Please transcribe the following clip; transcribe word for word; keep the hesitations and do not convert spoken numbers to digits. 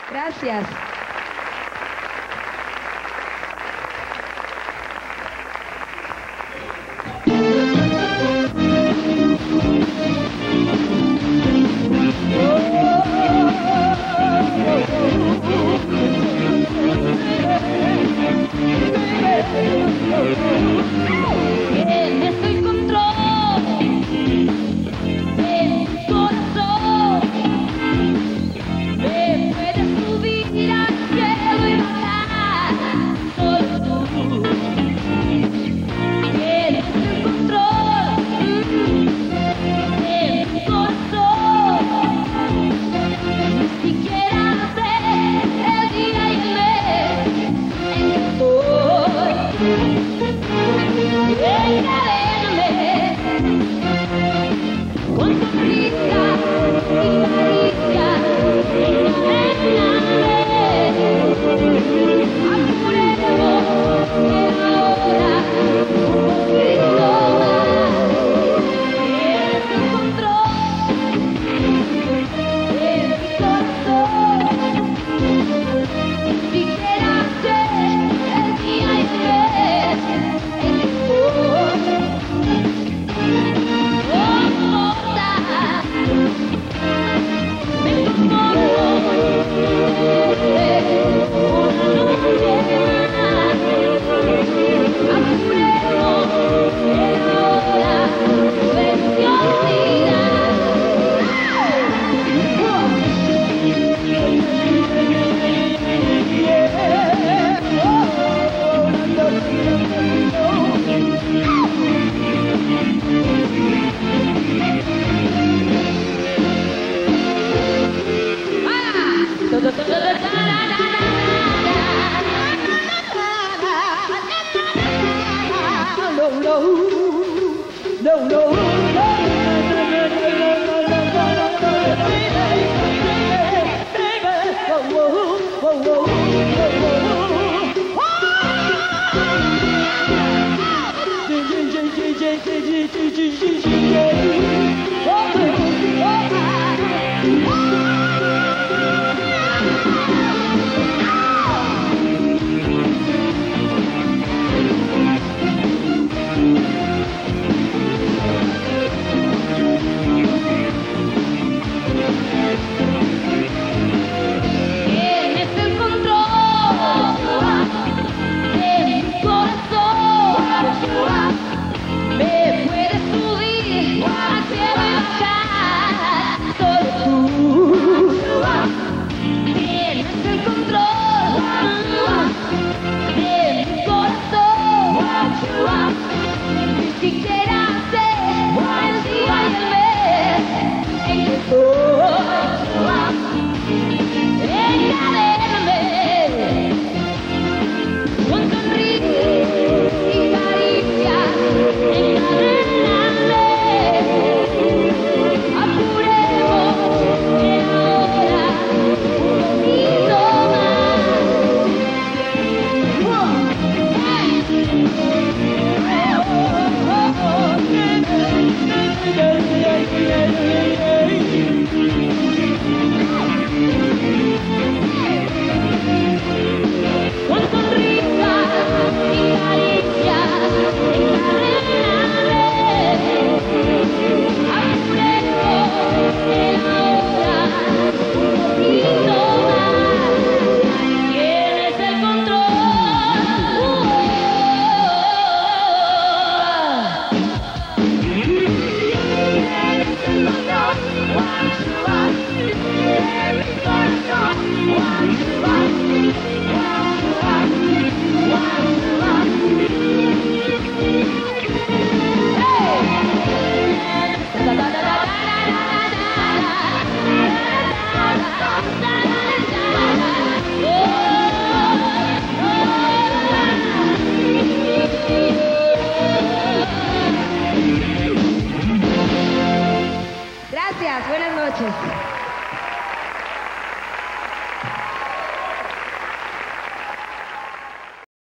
Gracias. Tienes el control de mi corazón, me puedes subir al cielo y bajar, solo tú. Tienes el control de mi corazón, ni siquiera sé el día y el mes en que estoy. Encadename con sonrisa y caricia, encadename. Apuremos que ahora un poquito más. Tienes el control de mi corazón, ni siquiera sé el día y el mes en que estoy. No importa, me conformo una noche más. Apuremos que ahora puedes te olvidar. No, no, no, tienes el control de mi corazón, me puedes subir al cielo y bajar, solo tú. Tienes el control de mi corazón, ni siquiera sé el día y el mes en que estoy. Encadéname con sonrisa y caricia, encadéname. Apuremos que ahora un poquito más.